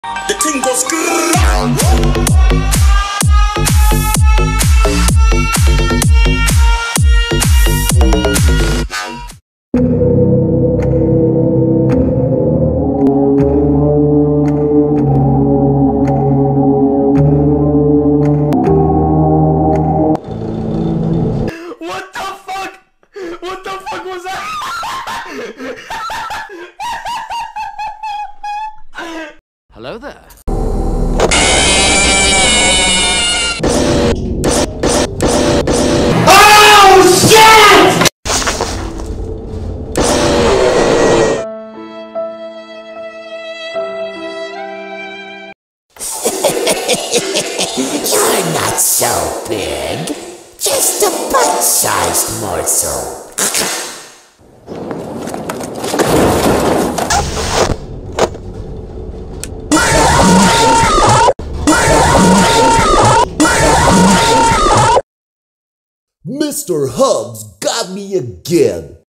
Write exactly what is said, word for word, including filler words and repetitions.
The thing goes What the fuck? What the fuck was that? Hello there. Oh shit! You're not so big. Just a butt-sized morsel. Mister Hubs got me again.